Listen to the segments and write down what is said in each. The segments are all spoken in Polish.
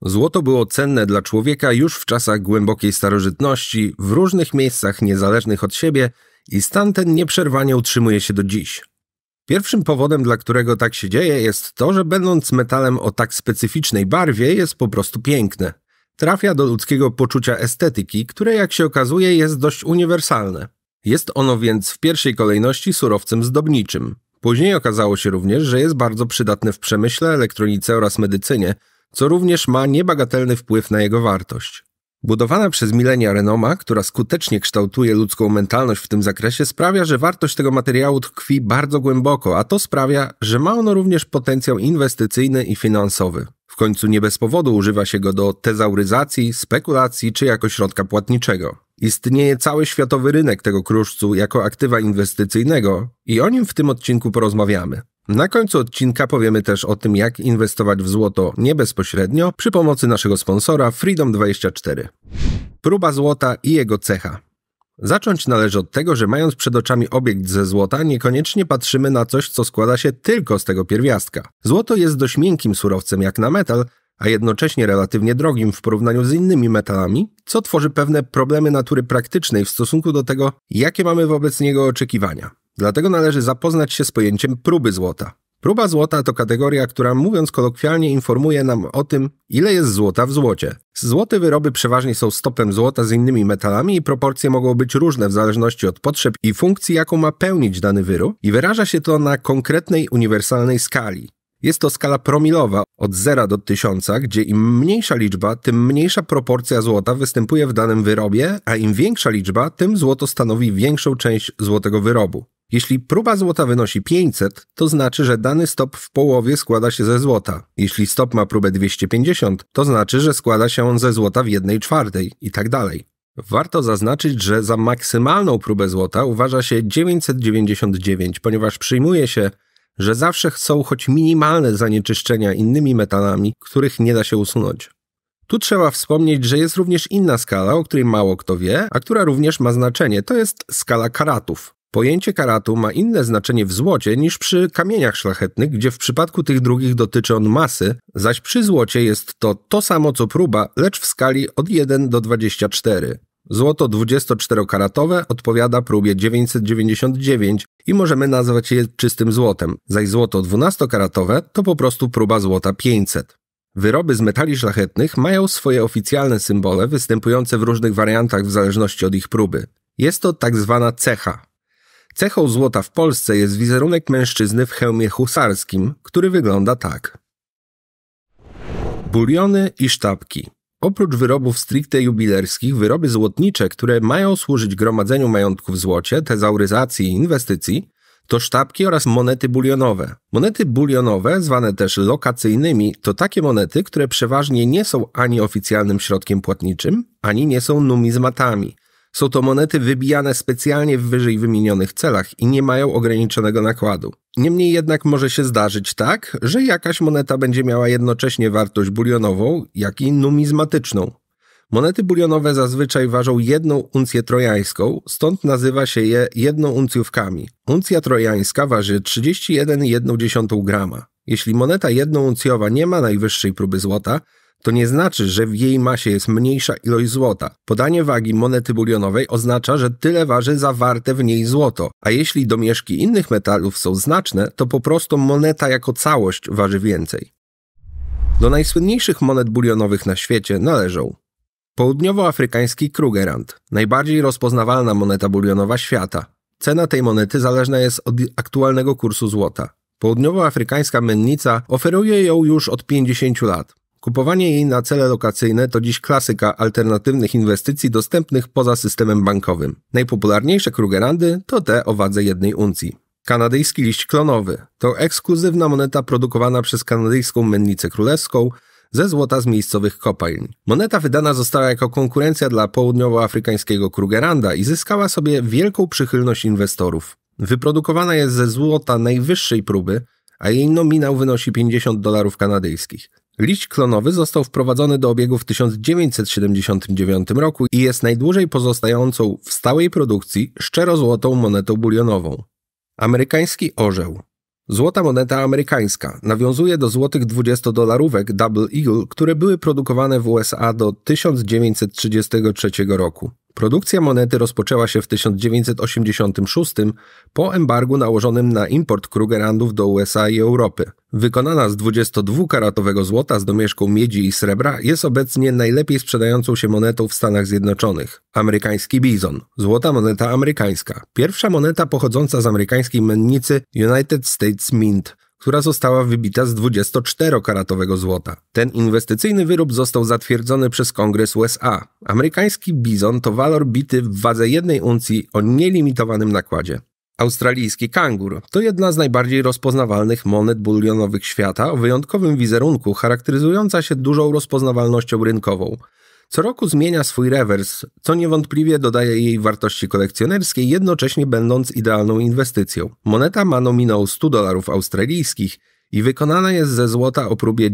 Złoto było cenne dla człowieka już w czasach głębokiej starożytności, w różnych miejscach niezależnych od siebie i stan ten nieprzerwanie utrzymuje się do dziś. Pierwszym powodem, dla którego tak się dzieje, jest to, że będąc metalem o tak specyficznej barwie, jest po prostu piękne. Trafia do ludzkiego poczucia estetyki, które jak się okazuje jest dość uniwersalne. Jest ono więc w pierwszej kolejności surowcem zdobniczym. Później okazało się również, że jest bardzo przydatne w przemyśle, elektronice oraz medycynie, co również ma niebagatelny wpływ na jego wartość. Budowana przez milenia renoma, która skutecznie kształtuje ludzką mentalność w tym zakresie, sprawia, że wartość tego materiału tkwi bardzo głęboko, a to sprawia, że ma ono również potencjał inwestycyjny i finansowy. W końcu nie bez powodu używa się go do tezauryzacji, spekulacji czy jako środka płatniczego. Istnieje cały światowy rynek tego kruszcu jako aktywa inwestycyjnego i o nim w tym odcinku porozmawiamy. Na końcu odcinka powiemy też o tym, jak inwestować w złoto nie bezpośrednio przy pomocy naszego sponsora Freedom24. Próba złota i jego cecha. Zacząć należy od tego, że mając przed oczami obiekt ze złota, niekoniecznie patrzymy na coś, co składa się tylko z tego pierwiastka. Złoto jest dość miękkim surowcem jak na metal, a jednocześnie relatywnie drogim w porównaniu z innymi metalami, co tworzy pewne problemy natury praktycznej w stosunku do tego, jakie mamy wobec niego oczekiwania. Dlatego należy zapoznać się z pojęciem próby złota. Próba złota to kategoria, która mówiąc kolokwialnie informuje nam o tym, ile jest złota w złocie. Złote wyroby przeważnie są stopem złota z innymi metalami i proporcje mogą być różne w zależności od potrzeb i funkcji, jaką ma pełnić dany wyrób i wyraża się to na konkretnej, uniwersalnej skali. Jest to skala promilowa od 0 do 1000, gdzie im mniejsza liczba, tym mniejsza proporcja złota występuje w danym wyrobie, a im większa liczba, tym złoto stanowi większą część złotego wyrobu. Jeśli próba złota wynosi 500, to znaczy, że dany stop w połowie składa się ze złota. Jeśli stop ma próbę 250, to znaczy, że składa się on ze złota w 1/4 i tak dalej. Warto zaznaczyć, że za maksymalną próbę złota uważa się 999, ponieważ przyjmuje się, że zawsze są choć minimalne zanieczyszczenia innymi metalami, których nie da się usunąć. Tu trzeba wspomnieć, że jest również inna skala, o której mało kto wie, a która również ma znaczenie, to jest skala karatów. Pojęcie karatu ma inne znaczenie w złocie niż przy kamieniach szlachetnych, gdzie w przypadku tych drugich dotyczy on masy, zaś przy złocie jest to samo co próba, lecz w skali od 1 do 24. Złoto 24-karatowe odpowiada próbie 999 i możemy nazwać je czystym złotem, zaś złoto 12-karatowe to po prostu próba złota 500. Wyroby z metali szlachetnych mają swoje oficjalne symbole występujące w różnych wariantach w zależności od ich próby. Jest to tak zwana cecha. Cechą złota w Polsce jest wizerunek mężczyzny w hełmie husarskim, który wygląda tak. Buliony i sztabki. Oprócz wyrobów stricte jubilerskich, wyroby złotnicze, które mają służyć gromadzeniu majątku w złocie, tezauryzacji i inwestycji, to sztabki oraz monety bulionowe. Monety bulionowe, zwane też lokacyjnymi, to takie monety, które przeważnie nie są ani oficjalnym środkiem płatniczym, ani nie są numizmatami. Są to monety wybijane specjalnie w wyżej wymienionych celach i nie mają ograniczonego nakładu. Niemniej jednak może się zdarzyć tak, że jakaś moneta będzie miała jednocześnie wartość bulionową, jak i numizmatyczną. Monety bulionowe zazwyczaj ważą 1 uncję trojańską, stąd nazywa się je jednouncjówkami. Uncja trojańska waży 31,1 grama. Jeśli moneta jednouncjowa nie ma najwyższej próby złota, to nie znaczy, że w jej masie jest mniejsza ilość złota. Podanie wagi monety bulionowej oznacza, że tyle waży zawarte w niej złoto, a jeśli domieszki innych metalów są znaczne, to po prostu moneta jako całość waży więcej. Do najsłynniejszych monet bulionowych na świecie należą południowoafrykański Krugerrand, najbardziej rozpoznawalna moneta bulionowa świata. Cena tej monety zależna jest od aktualnego kursu złota. Południowoafrykańska mennica oferuje ją już od 50 lat. Kupowanie jej na cele lokacyjne to dziś klasyka alternatywnych inwestycji dostępnych poza systemem bankowym. Najpopularniejsze Krugerrandy to te o wadze 1 uncji. Kanadyjski liść klonowy to ekskluzywna moneta produkowana przez kanadyjską mennicę królewską ze złota z miejscowych kopalń. Moneta wydana została jako konkurencja dla południowoafrykańskiego Krugerranda i zyskała sobie wielką przychylność inwestorów. Wyprodukowana jest ze złota najwyższej próby, a jej nominał wynosi $50 kanadyjskich. Liść klonowy został wprowadzony do obiegu w 1979 roku i jest najdłużej pozostającą w stałej produkcji szczerozłotą monetą bulionową. Amerykański orzeł. Złota moneta amerykańska nawiązuje do złotych 20-dolarówek Double Eagle, które były produkowane w USA do 1933 roku. Produkcja monety rozpoczęła się w 1986 po embargu nałożonym na import Krugerrandów do USA i Europy. Wykonana z 22-karatowego złota z domieszką miedzi i srebra jest obecnie najlepiej sprzedającą się monetą w Stanach Zjednoczonych. Amerykański bizon. Złota moneta amerykańska. Pierwsza moneta pochodząca z amerykańskiej mennicy United States Mint, która została wybita z 24-karatowego złota. Ten inwestycyjny wyrób został zatwierdzony przez Kongres USA. Amerykański bizon to walor bity w wadze 1 uncji o nielimitowanym nakładzie. Australijski kangur to jedna z najbardziej rozpoznawalnych monet bulionowych świata o wyjątkowym wizerunku, charakteryzująca się dużą rozpoznawalnością rynkową. Co roku zmienia swój rewers, co niewątpliwie dodaje jej wartości kolekcjonerskiej, jednocześnie będąc idealną inwestycją. Moneta ma nominał $100 australijskich i wykonana jest ze złota o próbie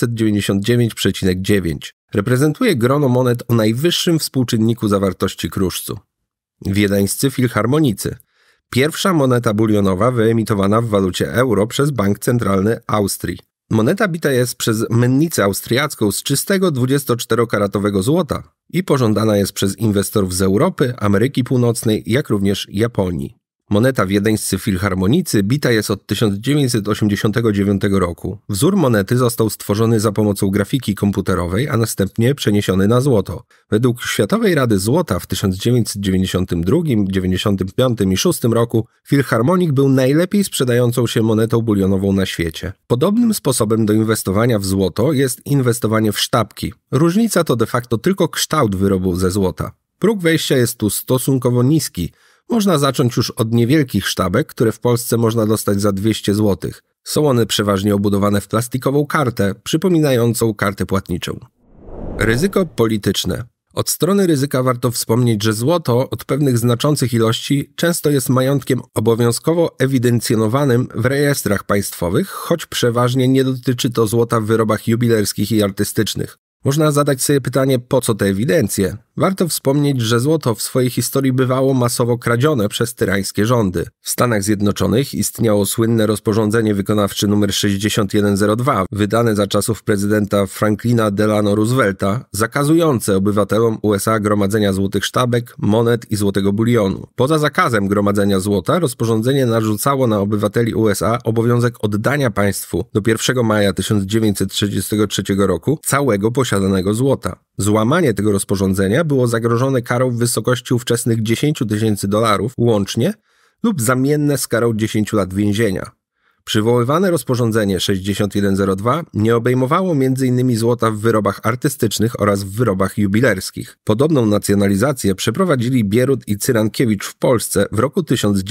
999,9. Reprezentuje grono monet o najwyższym współczynniku zawartości kruszcu. Wiedeńscy filharmonicy. Pierwsza moneta bulionowa wyemitowana w walucie euro przez Bank Centralny Austrii. Moneta bita jest przez mennicę austriacką z czystego 24-karatowego złota i pożądana jest przez inwestorów z Europy, Ameryki Północnej, jak również Japonii. Moneta wiedeńscy filharmonicy bita jest od 1989 roku. Wzór monety został stworzony za pomocą grafiki komputerowej, a następnie przeniesiony na złoto. Według Światowej Rady Złota w 1992, 1995 i 1996 roku filharmonik był najlepiej sprzedającą się monetą bulionową na świecie. Podobnym sposobem do inwestowania w złoto jest inwestowanie w sztabki. Różnica to de facto tylko kształt wyrobu ze złota. Próg wejścia jest tu stosunkowo niski. Można zacząć już od niewielkich sztabek, które w Polsce można dostać za 200 zł. Są one przeważnie obudowane w plastikową kartę, przypominającą kartę płatniczą. Ryzyko polityczne. Od strony ryzyka warto wspomnieć, że złoto od pewnych znaczących ilości często jest majątkiem obowiązkowo ewidencjonowanym w rejestrach państwowych, choć przeważnie nie dotyczy to złota w wyrobach jubilerskich i artystycznych. Można zadać sobie pytanie, po co te ewidencje? Warto wspomnieć, że złoto w swojej historii bywało masowo kradzione przez tyrańskie rządy. W Stanach Zjednoczonych istniało słynne rozporządzenie wykonawcze nr 6102, wydane za czasów prezydenta Franklina Delano Roosevelta, zakazujące obywatelom USA gromadzenia złotych sztabek, monet i złotego bulionu. Poza zakazem gromadzenia złota, rozporządzenie narzucało na obywateli USA obowiązek oddania państwu do 1 maja 1933 roku całego posiadanego złota. Złamanie tego rozporządzenia było zagrożone karą w wysokości ówczesnych $10,000 łącznie lub zamienne z karą 10 lat więzienia. Przywoływane rozporządzenie 6102 nie obejmowało m.in. złota w wyrobach artystycznych oraz w wyrobach jubilerskich. Podobną nacjonalizację przeprowadzili Bierut i Cyrankiewicz w Polsce w roku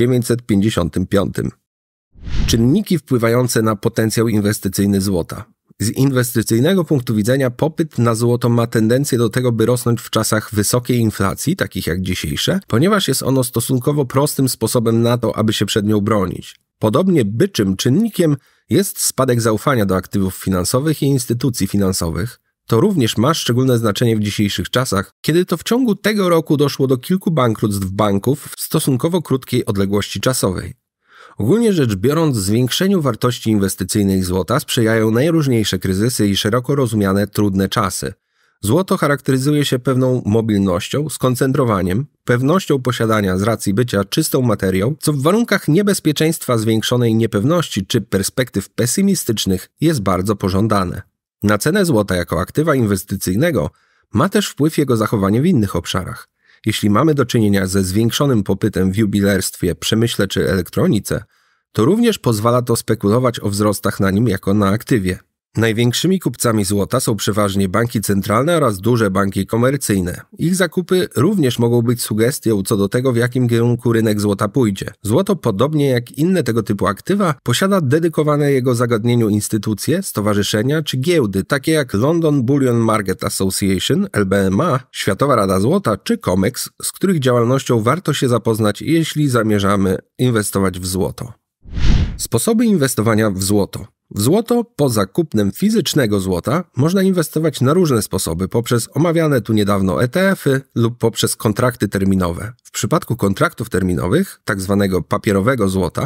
1955. Czynniki wpływające na potencjał inwestycyjny złota. Z inwestycyjnego punktu widzenia popyt na złoto ma tendencję do tego, by rosnąć w czasach wysokiej inflacji, takich jak dzisiejsze, ponieważ jest ono stosunkowo prostym sposobem na to, aby się przed nią bronić. Podobnie byczym czynnikiem jest spadek zaufania do aktywów finansowych i instytucji finansowych. To również ma szczególne znaczenie w dzisiejszych czasach, kiedy to w ciągu tego roku doszło do kilku bankructw banków w stosunkowo krótkiej odległości czasowej. Ogólnie rzecz biorąc, zwiększeniu wartości inwestycyjnej złota sprzyjają najróżniejsze kryzysy i szeroko rozumiane trudne czasy. Złoto charakteryzuje się pewną mobilnością, skoncentrowaniem, pewnością posiadania z racji bycia czystą materią, co w warunkach niebezpieczeństwa zwiększonej niepewności czy perspektyw pesymistycznych jest bardzo pożądane. Na cenę złota jako aktywa inwestycyjnego ma też wpływ jego zachowanie w innych obszarach. Jeśli mamy do czynienia ze zwiększonym popytem w jubilerstwie, przemyśle czy elektronice, to również pozwala to spekulować o wzrostach na nim jako na aktywie. Największymi kupcami złota są przeważnie banki centralne oraz duże banki komercyjne. Ich zakupy również mogą być sugestią co do tego, w jakim kierunku rynek złota pójdzie. Złoto, podobnie jak inne tego typu aktywa, posiada dedykowane jego zagadnieniu instytucje, stowarzyszenia czy giełdy, takie jak London Bullion Market Association, LBMA, Światowa Rada Złota czy COMEX, z których działalnością warto się zapoznać, jeśli zamierzamy inwestować w złoto. Sposoby inwestowania w złoto. W złoto, poza kupnem fizycznego złota, można inwestować na różne sposoby, poprzez omawiane tu niedawno ETF-y lub poprzez kontrakty terminowe. W przypadku kontraktów terminowych, tak zwanego papierowego złota,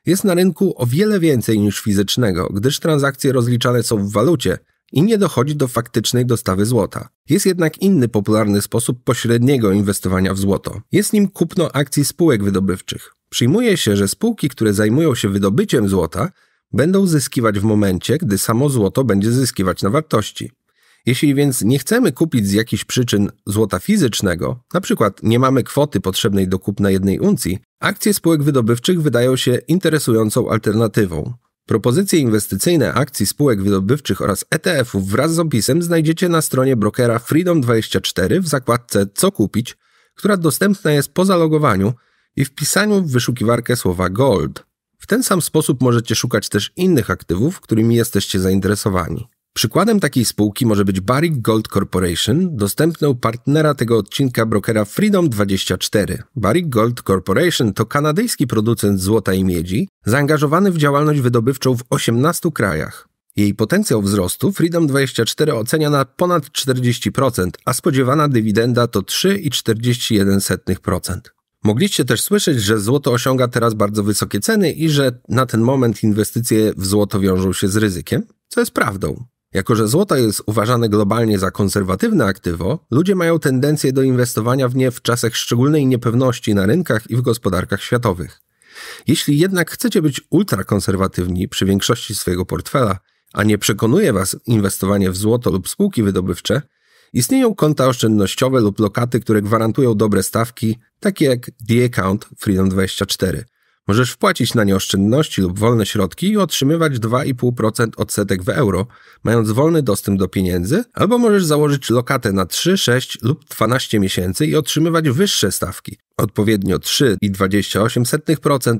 jest na rynku o wiele więcej niż fizycznego, gdyż transakcje rozliczane są w walucie i nie dochodzi do faktycznej dostawy złota. Jest jednak inny popularny sposób pośredniego inwestowania w złoto. Jest nim kupno akcji spółek wydobywczych. Przyjmuje się, że spółki, które zajmują się wydobyciem złota, będą zyskiwać w momencie, gdy samo złoto będzie zyskiwać na wartości. Jeśli więc nie chcemy kupić z jakichś przyczyn złota fizycznego, na przykład nie mamy kwoty potrzebnej do kupna 1 uncji, akcje spółek wydobywczych wydają się interesującą alternatywą. Propozycje inwestycyjne akcji spółek wydobywczych oraz ETF-ów wraz z opisem znajdziecie na stronie brokera Freedom24 w zakładce Co kupić, która dostępna jest po zalogowaniu i wpisaniu w wyszukiwarkę słowa Gold. W ten sam sposób możecie szukać też innych aktywów, którymi jesteście zainteresowani. Przykładem takiej spółki może być Barrick Gold Corporation, dostępne u partnera tego odcinka brokera Freedom24. Barrick Gold Corporation to kanadyjski producent złota i miedzi, zaangażowany w działalność wydobywczą w 18 krajach. Jej potencjał wzrostu Freedom24 ocenia na ponad 40%, a spodziewana dywidenda to 3,41%. Mogliście też słyszeć, że złoto osiąga teraz bardzo wysokie ceny i że na ten moment inwestycje w złoto wiążą się z ryzykiem, co jest prawdą. Jako że złoto jest uważane globalnie za konserwatywne aktywo, ludzie mają tendencję do inwestowania w nie w czasach szczególnej niepewności na rynkach i w gospodarkach światowych. Jeśli jednak chcecie być ultrakonserwatywni przy większości swojego portfela, a nie przekonuje Was inwestowanie w złoto lub spółki wydobywcze, istnieją konta oszczędnościowe lub lokaty, które gwarantują dobre stawki, takie jak The Account Freedom24. Możesz wpłacić na nie oszczędności lub wolne środki i otrzymywać 2,5% odsetek w euro, mając wolny dostęp do pieniędzy, albo możesz założyć lokatę na 3, 6 lub 12 miesięcy i otrzymywać wyższe stawki, odpowiednio 3,28%,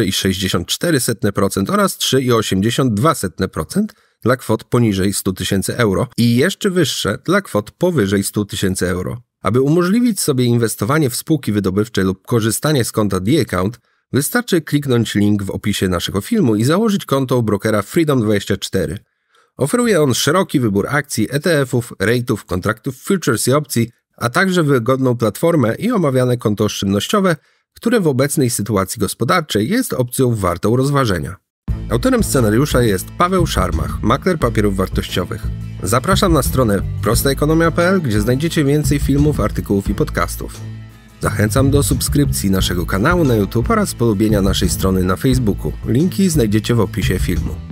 3,64% oraz 3,82% dla kwot poniżej 100 000 euro i jeszcze wyższe dla kwot powyżej 100 000 euro. Aby umożliwić sobie inwestowanie w spółki wydobywcze lub korzystanie z konta The Account, wystarczy kliknąć link w opisie naszego filmu i założyć konto u brokera Freedom24. Oferuje on szeroki wybór akcji, ETF-ów, rate'ów, kontraktów futures i opcji, a także wygodną platformę i omawiane konto oszczędnościowe, które w obecnej sytuacji gospodarczej jest opcją wartą rozważenia. Autorem scenariusza jest Paweł Szarmach, makler papierów wartościowych. Zapraszam na stronę prostaekonomia.pl, gdzie znajdziecie więcej filmów, artykułów i podcastów. Zachęcam do subskrypcji naszego kanału na YouTube oraz polubienia naszej strony na Facebooku. Linki znajdziecie w opisie filmu.